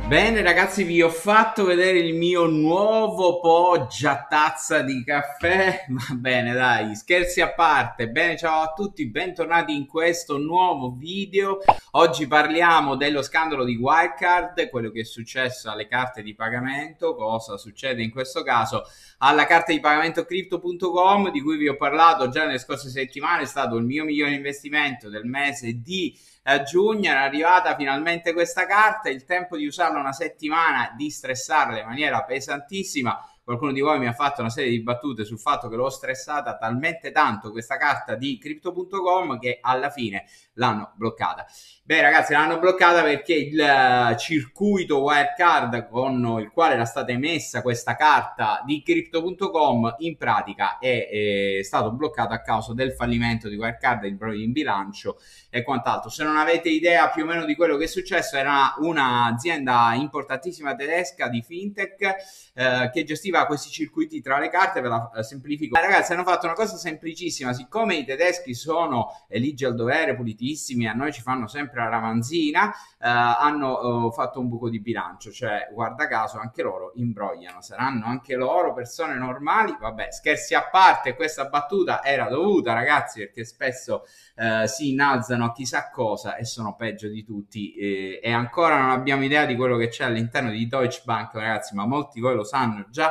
Bene ragazzi, vi ho fatto vedere il mio nuovo Poggia tazza di caffè. Va bene, dai, scherzi a parte. Bene, ciao a tutti, bentornati in questo nuovo video. Oggi parliamo dello scandalo di Wirecard, quello che è successo alle carte di pagamento, cosa succede in questo caso alla carta di pagamento Crypto.com, di cui vi ho parlato già nelle scorse settimane. È stato il mio migliore investimento del mese di giugno. Era arrivata finalmente questa carta, il tempo di usarla una settimana, di stressarla in maniera pesantissima. Qualcuno di voi mi ha fatto una serie di battute sul fatto che l'ho stressata talmente tanto questa carta di Crypto.com che alla fine l'hanno bloccata. Beh ragazzi, l'hanno bloccata perché il circuito Wirecard con il quale era stata emessa questa carta di Crypto.com in pratica è stato bloccato a causa del fallimento di Wirecard, il problema in bilancio e quant'altro. Se non avete idea più o meno di quello che è successo, era un'azienda importantissima tedesca di fintech che gestiva questi circuiti tra le carte. Ve la semplifico. Ragazzi, hanno fatto una cosa semplicissima: siccome i tedeschi sono ligi al dovere, pulitissimi, a noi ci fanno sempre la ramanzina, hanno fatto un buco di bilancio, cioè guarda caso anche loro imbrogliano. Saranno anche loro persone normali? Vabbè, scherzi a parte, questa battuta era dovuta ragazzi, perché spesso si innalzano a chissà cosa e sono peggio di tutti, e ancora non abbiamo idea di quello che c'è all'interno di Deutsche Bank ragazzi, ma molti di voi lo sanno già.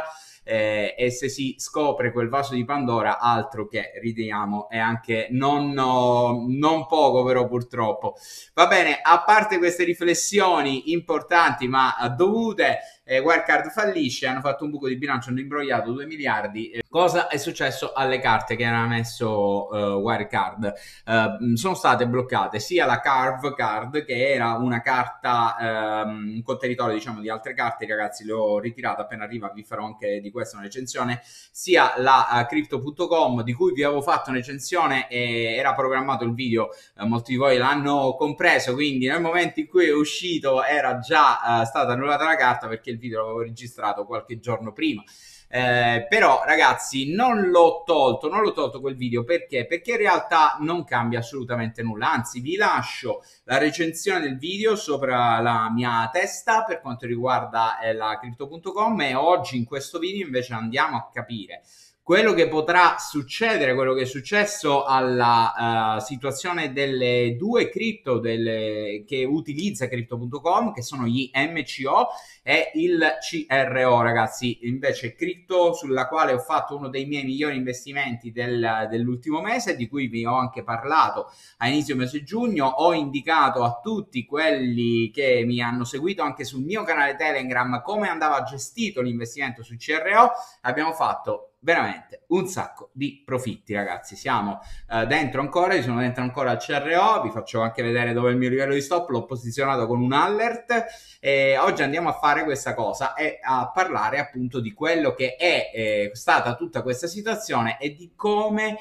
E se si scopre quel vaso di Pandora, altro che ridiamo, e anche non poco però purtroppo. Va bene, a parte queste riflessioni importanti ma dovute, Wirecard fallisce, hanno fatto un buco di bilancio, hanno imbrogliato 2 miliardi. Cosa è successo alle carte che hanno messo Wirecard? Sono state bloccate sia la Carve Card, che era una carta, un contenitore diciamo di altre carte, ragazzi le ho ritirate, appena arriva vi farò anche di questa una recensione, sia la Crypto.com, di cui vi avevo fatto una recensione e era programmato il video, molti di voi l'hanno compreso, quindi nel momento in cui è uscito era già stata annullata la carta, perché il video l'avevo registrato qualche giorno prima. Però ragazzi non l'ho tolto quel video perché in realtà non cambia assolutamente nulla, anzi vi lascio la recensione del video sopra la mia testa per quanto riguarda la Crypto.com, e oggi in questo video invece andiamo a capire quello che potrà succedere, quello che è successo alla situazione delle due cripto che utilizza Crypto.com, che sono gli MCO e il CRO ragazzi. Invece cripto sulla quale ho fatto uno dei miei migliori investimenti dell'ultimo mese, di cui vi ho anche parlato a inizio mese giugno. Ho indicato a tutti quelli che mi hanno seguito anche sul mio canale Telegram come andava gestito l'investimento su CRO. Abbiamo fatto veramente un sacco di profitti ragazzi, siamo dentro ancora, io sono dentro ancora al CRO, vi faccio anche vedere dove è il mio livello di stop, l'ho posizionato con un alert, e oggi andiamo a fare questa cosa e a parlare appunto di quello che è stata tutta questa situazione e di come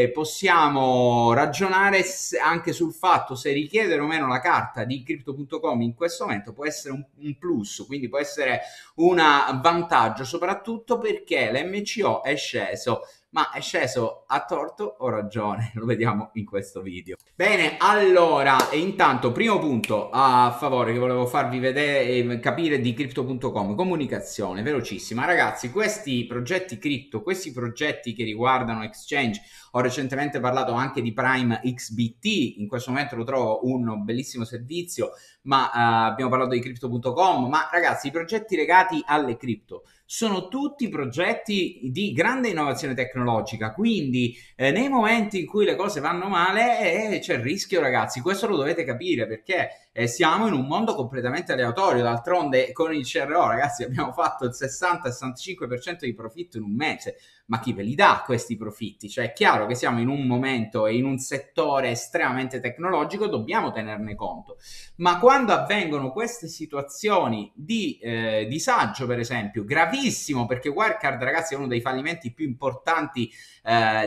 possiamo ragionare anche sul fatto se richiedere o meno la carta di Crypto.com in questo momento può essere un plus, quindi può essere un vantaggio, soprattutto perché l'MCO è sceso. Ma è sceso a torto o ragione? Lo vediamo in questo video. Bene, allora, e intanto, primo punto a favore che volevo farvi vedere e capire di Crypto.com, comunicazione velocissima. Ragazzi, questi progetti cripto, questi progetti che riguardano exchange, ho recentemente parlato anche di Prime XBT, in questo momento lo trovo un bellissimo servizio, ma abbiamo parlato di Crypto.com, ma ragazzi, i progetti legati alle cripto sono tutti progetti di grande innovazione tecnologica, quindi nei momenti in cui le cose vanno male c'è il rischio ragazzi, questo lo dovete capire, perché siamo in un mondo completamente aleatorio. D'altronde con il CRO ragazzi abbiamo fatto il 60-65% di profitto in un mese, ma chi ve li dà questi profitti? Cioè è chiaro che siamo in un momento e in un settore estremamente tecnologico, dobbiamo tenerne conto, ma quando avvengono queste situazioni di disagio, per esempio gravissimo, perché Wirecard ragazzi è uno dei fallimenti più importanti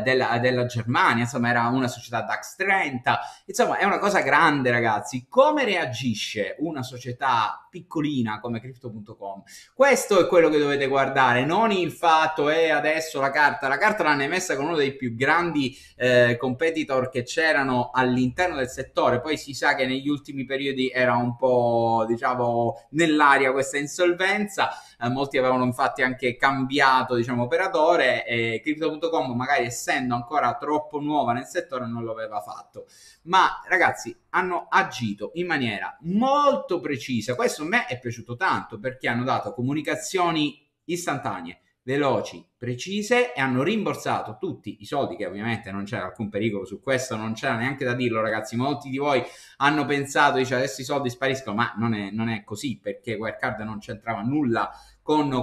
della Germania, insomma era una società DAX 30, insomma è una cosa grande ragazzi, come come agisce una società piccolina come Crypto.com. Questo è quello che dovete guardare, non il fatto adesso la carta l'hanno emessa con uno dei più grandi competitor che c'erano all'interno del settore. Poi si sa che negli ultimi periodi era un po', diciamo, nell'aria questa insolvenza, molti avevano infatti anche cambiato, diciamo, operatore, e Crypto.com, magari essendo ancora troppo nuova nel settore, non lo aveva fatto. Ma ragazzi, hanno agito in maniera molto precisa. Questo a me è piaciuto tanto, perché hanno dato comunicazioni istantanee, veloci, precise, e hanno rimborsato tutti i soldi, che ovviamente non c'era alcun pericolo su questo, non c'era neanche da dirlo, ragazzi. Molti di voi hanno pensato, dice, adesso i soldi spariscono, ma non è così, perché Wirecard non c'entrava nulla con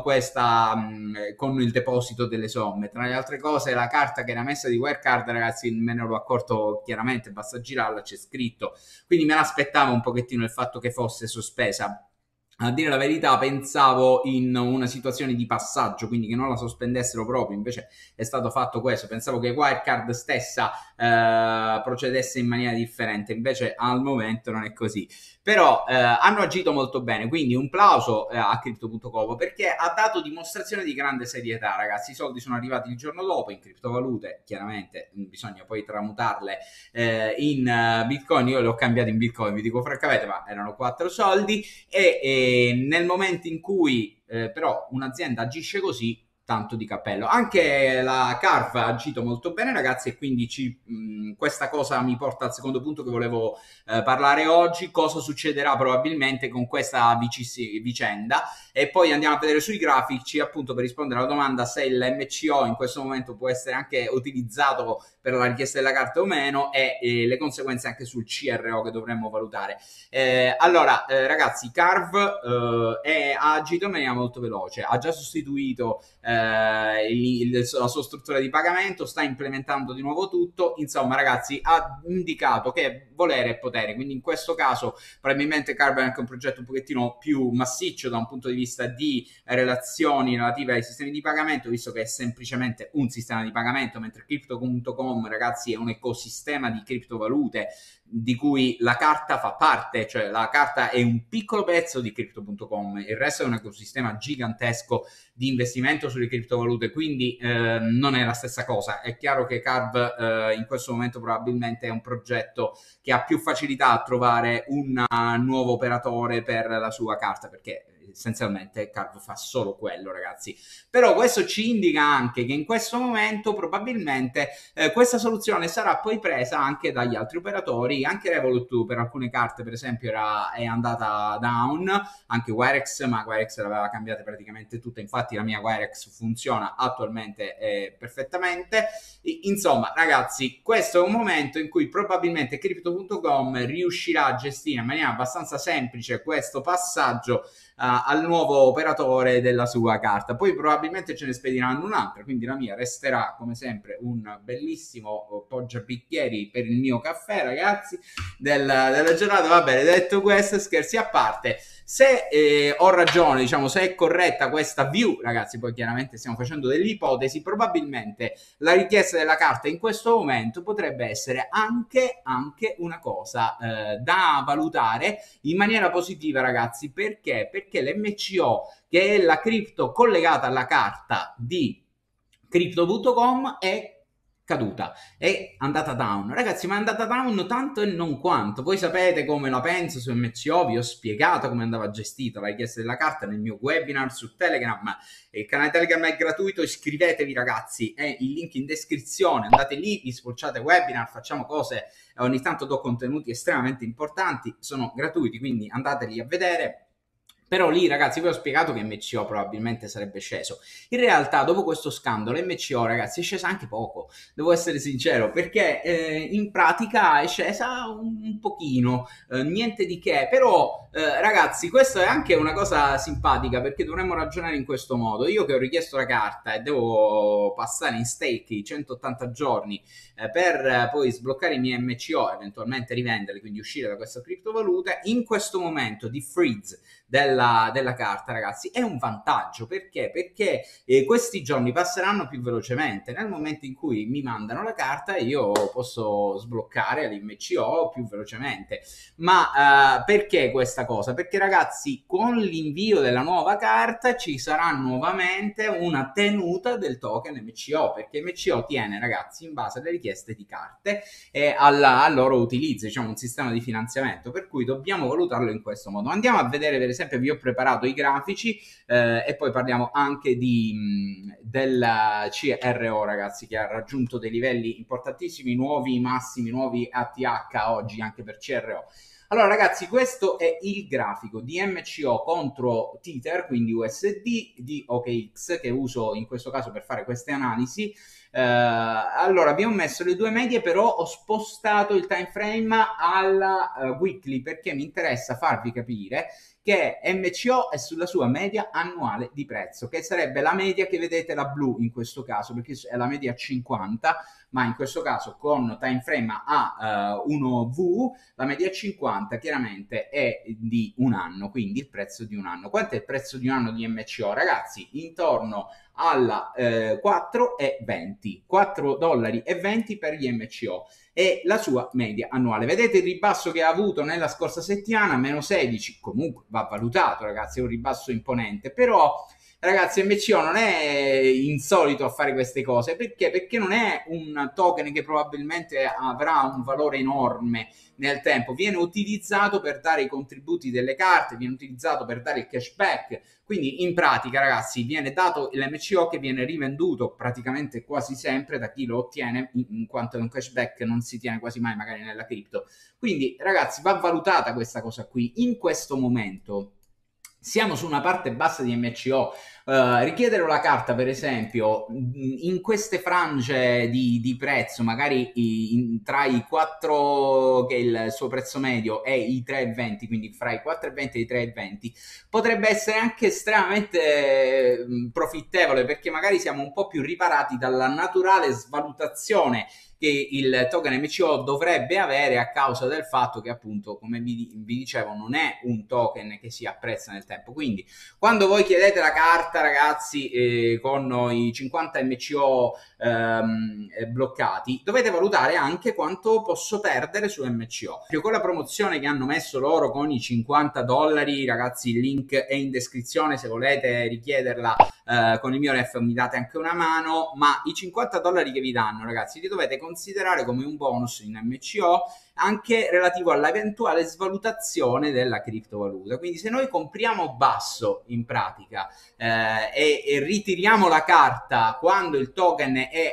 con il deposito delle somme. Tra le altre cose, la carta che era messa di Wirecard, ragazzi, me ne ero accorto chiaramente, basta girarla, c'è scritto, quindi me l'aspettavo un pochettino il fatto che fosse sospesa. A dire la verità, pensavo in una situazione di passaggio, quindi che non la sospendessero proprio, invece è stato fatto questo. Pensavo che Wirecard stessa procedesse in maniera differente, invece al momento non è così. Però hanno agito molto bene, quindi un plauso a Crypto.com, perché ha dato dimostrazione di grande serietà, ragazzi. I soldi sono arrivati il giorno dopo in criptovalute, chiaramente bisogna poi tramutarle in Bitcoin. Io le ho cambiate in Bitcoin, vi dico francamente, ma erano 4 soldi, e nel momento in cui però un'azienda agisce così, tanto di cappello. Anche la Carve ha agito molto bene, ragazzi, e quindi questa cosa mi porta al secondo punto che volevo parlare oggi. Cosa succederà probabilmente con questa vicenda, e poi andiamo a vedere sui grafici, appunto, per rispondere alla domanda se il MCO in questo momento può essere anche utilizzato per la richiesta della carta o meno, e le conseguenze anche sul CRO che dovremmo valutare. Allora, ragazzi, Carve ha agito in maniera molto veloce, ha già sostituito la sua struttura di pagamento, sta implementando di nuovo tutto. Insomma, ragazzi, ha indicato che volere è potere, quindi in questo caso probabilmente Carve è anche un progetto un pochettino più massiccio da un punto di vista di relazioni relative ai sistemi di pagamento, visto che è semplicemente un sistema di pagamento, mentre Crypto.com, ragazzi, è un ecosistema di criptovalute di cui la carta fa parte, cioè la carta è un piccolo pezzo di Crypto.com, il resto è un ecosistema gigantesco di investimento sulle criptovalute, quindi non è la stessa cosa. È chiaro che Carve in questo momento probabilmente è un progetto che ha più facilità a trovare un nuovo operatore per la sua carta, perché essenzialmente Carve fa solo quello, ragazzi. Però questo ci indica anche che in questo momento probabilmente questa soluzione sarà poi presa anche dagli altri operatori. Anche Revolut per alcune carte, per esempio, è andata down, anche Wirex, ma Wirex l'aveva cambiata praticamente tutta. Infatti la mia Wirex funziona attualmente perfettamente. Insomma, ragazzi, questo è un momento in cui probabilmente Crypto.com riuscirà a gestire in maniera abbastanza semplice questo passaggio al nuovo operatore della sua carta. Poi probabilmente ce ne spediranno un'altra, quindi la mia resterà come sempre un bellissimo poggiabicchieri per il mio caffè, ragazzi, della giornata. Va bene, detto questo, scherzi a parte, se ho ragione, diciamo, se è corretta questa view, ragazzi, poi chiaramente stiamo facendo delle ipotesi, probabilmente la richiesta della carta in questo momento potrebbe essere anche una cosa da valutare in maniera positiva, ragazzi. Perché? Perché l'MCO, che è la cripto collegata alla carta di Crypto.com, è caduta, è andata down, ragazzi, ma è andata down tanto e non quanto. Voi sapete come la penso su MCO, vi ho spiegato come andava gestita la richiesta della carta nel mio webinar su Telegram. Il canale Telegram è gratuito, iscrivetevi, ragazzi, è il link in descrizione, andate lì, vi spulciate webinar, facciamo cose, ogni tanto do contenuti estremamente importanti, sono gratuiti, quindi andateli a vedere. Però lì, ragazzi, vi ho spiegato che MCO probabilmente sarebbe sceso. In realtà, dopo questo scandalo, MCO, ragazzi, è scesa anche poco, devo essere sincero, perché in pratica è scesa un pochino, niente di che. Però, ragazzi, questa è anche una cosa simpatica, perché dovremmo ragionare in questo modo. Io che ho richiesto la carta e devo passare in stake i 180 giorni per poi sbloccare i miei MCO, eventualmente rivenderli, quindi uscire da questa criptovaluta, in questo momento di freeze della carta, ragazzi, è un vantaggio. Perché? Perché questi giorni passeranno più velocemente. Nel momento in cui mi mandano la carta, io posso sbloccare l'MCO più velocemente. Ma perché questa cosa? Perché, ragazzi, con l'invio della nuova carta ci sarà nuovamente una tenuta del token MCO, perché MCO tiene, ragazzi, in base alle richieste di carte e al loro utilizzo, diciamo un sistema di finanziamento, per cui dobbiamo valutarlo in questo modo. Andiamo a vedere, per esempio, vi ho preparato i grafici e poi parliamo anche del CRO, ragazzi, che ha raggiunto dei livelli importantissimi, nuovi massimi, nuovi ATH oggi anche per CRO. Allora, ragazzi, questo è il grafico di MCO contro Tether, quindi USD, di OKX, che uso in questo caso per fare queste analisi. Allora, abbiamo messo le due medie, però ho spostato il time frame alla weekly, perché mi interessa farvi capire che MCO è sulla sua media annuale di prezzo, che sarebbe la media che vedete, la blu in questo caso, perché è la media 50, ma in questo caso con time frame a 1V, la media 50 chiaramente è di un anno, quindi il prezzo di un anno. Quanto è il prezzo di un anno di MCO, ragazzi? Intorno alla 4,20, $4,20 per gli MCO, e la sua media annuale. Vedete il ribasso che ha avuto nella scorsa settimana, meno 16, comunque va valutato, ragazzi, è un ribasso imponente, però, ragazzi, MCO non è insolito a fare queste cose. Perché? Perché non è un token che probabilmente avrà un valore enorme nel tempo. Viene utilizzato per dare i contributi delle carte, viene utilizzato per dare il cashback. Quindi in pratica, ragazzi, viene dato l'MCO che viene rivenduto praticamente quasi sempre da chi lo ottiene, in quanto è un cashback non si tiene quasi mai magari nella cripto. Quindi, ragazzi, va valutata questa cosa qui. In questo momento siamo su una parte bassa di MCO. Richiedere la carta, per esempio, in queste frange di prezzo, magari tra i 4, che è il suo prezzo medio, e i 3,20, quindi fra i 4,20 e i 3,20, potrebbe essere anche estremamente profittevole, perché magari siamo un po' più riparati dalla naturale svalutazione che il token MCO dovrebbe avere, a causa del fatto che, appunto, come vi dicevo, non è un token che si apprezza nel tempo. Quindi quando voi chiedete la carta, ragazzi, con i 50 MCO bloccati, dovete valutare anche quanto posso perdere su MCO. Con la promozione che hanno messo loro con i $50, ragazzi, il link è in descrizione se volete richiederla. Con il mio ref mi date anche una mano, ma i $50 che vi danno, ragazzi, li dovete considerare come un bonus in MCO, anche relativo all'eventuale svalutazione della criptovaluta. Quindi se noi compriamo basso, in pratica, e ritiriamo la carta quando il token è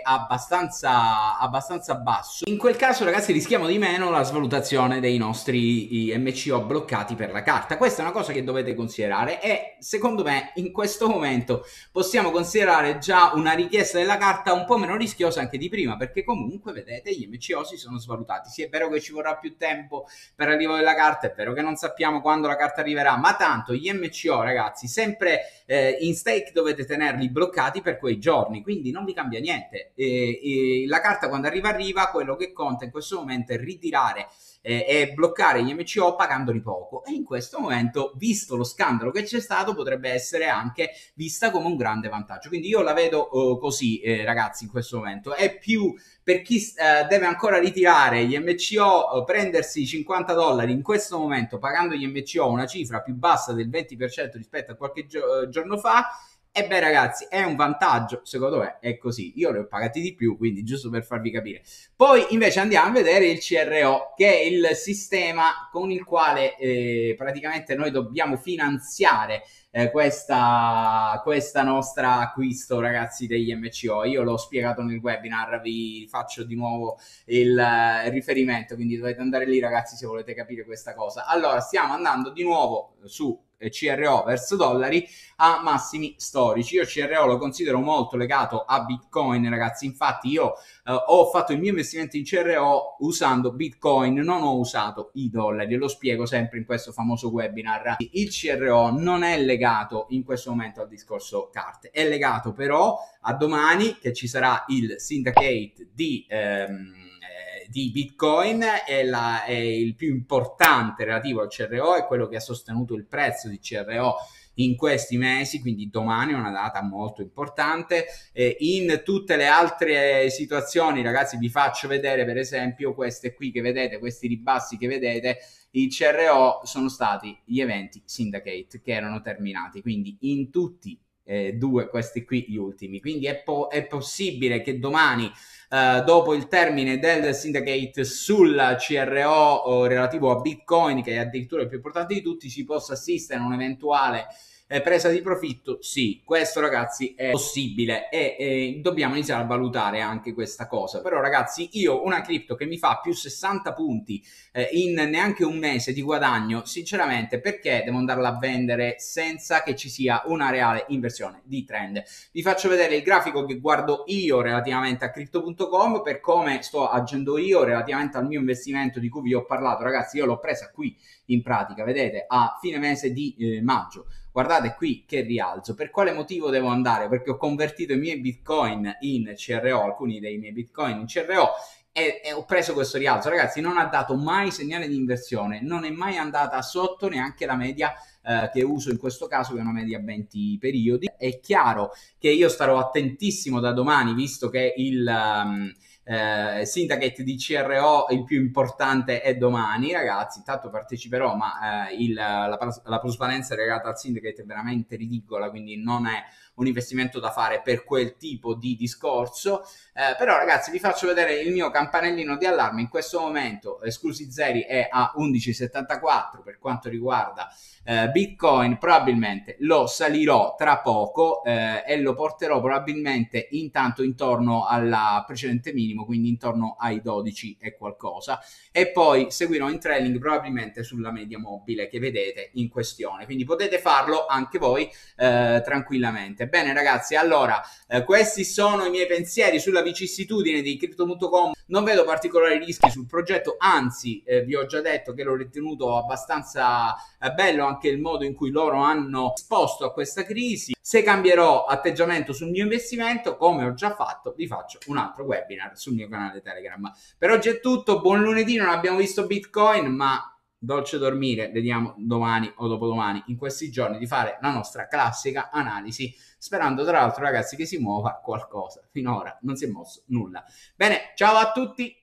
abbastanza basso, in quel caso, ragazzi, rischiamo di meno la svalutazione dei nostri MCO bloccati per la carta. Questa è una cosa che dovete considerare, e secondo me in questo momento possiamo considerare già una richiesta della carta un po' meno rischiosa anche di prima, perché comunque, vedete, gli MCO si sono svalutati. Sì, è vero che ci vorrà più tempo per l'arrivo della carta, è vero che non sappiamo quando la carta arriverà, ma tanto gli MCO, ragazzi, sempre in stake dovete tenerli bloccati per quei giorni, quindi non vi cambia niente. La carta quando arriva, quello che conta in questo momento è ritirare e bloccare gli MCO pagandoli poco, e in questo momento, visto lo scandalo che c'è stato, potrebbe essere anche vista come un grande vantaggio. Quindi io la vedo così, ragazzi, in questo momento. È più per chi deve ancora ritirare gli MCO, prendersi $50 in questo momento, pagando gli MCO una cifra più bassa del 20% rispetto a qualche giorno fa. E beh, ragazzi, è un vantaggio, secondo me è così. Io ne ho pagati di più, quindi giusto per farvi capire. Poi invece andiamo a vedere il CRO, che è il sistema con il quale praticamente noi dobbiamo finanziare questa nostra acquisto, ragazzi, degli MCO. Io l'ho spiegato nel webinar, vi faccio di nuovo il riferimento, quindi dovete andare lì, ragazzi, se volete capire questa cosa. Allora, stiamo andando di nuovo su CRO verso dollari a massimi storici. Io CRO lo considero molto legato a Bitcoin, ragazzi. Infatti io ho fatto il mio investimento in CRO usando Bitcoin, non ho usato i dollari, e lo spiego sempre in questo famoso webinar. Il CRO non è legato in questo momento al discorso carte, è legato però a domani, che ci sarà il syndicate di Bitcoin, è il più importante relativo al CRO, è quello che ha sostenuto il prezzo di CRO in questi mesi, quindi domani è una data molto importante. In tutte le altre situazioni, ragazzi, vi faccio vedere per esempio queste qui che vedete, questi ribassi che vedete. I CRO sono stati gli eventi syndicate che erano terminati, quindi in tutti due, questi qui gli ultimi, quindi è possibile che domani dopo il termine del syndicate sul CRO relativo a Bitcoin, che è addirittura il più importante di tutti, si possa assistere a un'eventuale presa di profitto. Sì, questo ragazzi è possibile e dobbiamo iniziare a valutare anche questa cosa. Però ragazzi, io una cripto che mi fa più 60 punti in neanche un mese di guadagno, sinceramente perché devo andarla a vendere senza che ci sia una reale inversione di trend? Vi faccio vedere il grafico che guardo io relativamente a crypto.com per come sto agendo io relativamente al mio investimento di cui vi ho parlato. Ragazzi, io l'ho presa qui in pratica, vedete, a fine mese di maggio. Guardate qui che rialzo. Per quale motivo devo andare? Perché ho convertito i miei bitcoin in CRO, alcuni dei miei bitcoin in CRO, e ho preso questo rialzo. Ragazzi, non ha dato mai segnale di inversione, non è mai andata sotto neanche la media che uso in questo caso, che è una media 20 periodi. È chiaro che io starò attentissimo da domani, visto che il syndicate di CRO il più importante è domani, ragazzi. Intanto parteciperò, ma la plusvalenza legata al syndicate è veramente ridicola, quindi non è un investimento da fare per quel tipo di discorso. Però ragazzi, vi faccio vedere il mio campanellino di allarme. In questo momento esclusi zeri è a 11,74 per quanto riguarda Bitcoin. Probabilmente lo salirò tra poco e lo porterò probabilmente intanto intorno alla precedente minimo, quindi intorno ai 12 e qualcosa, e poi seguirò in trailing probabilmente sulla media mobile che vedete in questione, quindi potete farlo anche voi tranquillamente. Bene ragazzi, allora questi sono i miei pensieri sulla vicissitudine di Crypto.com. Non vedo particolari rischi sul progetto, anzi vi ho già detto che l'ho ritenuto abbastanza bello anche il modo in cui loro hanno risposto a questa crisi. Se cambierò atteggiamento sul mio investimento, come ho già fatto, vi faccio un altro webinar sul mio canale Telegram. Per oggi è tutto, buon lunedì. Non abbiamo visto Bitcoin, ma dolce dormire, vediamo domani o dopodomani, in questi giorni, di fare la nostra classica analisi, sperando tra l'altro ragazzi che si muova qualcosa. Finora non si è mosso nulla. Bene, ciao a tutti.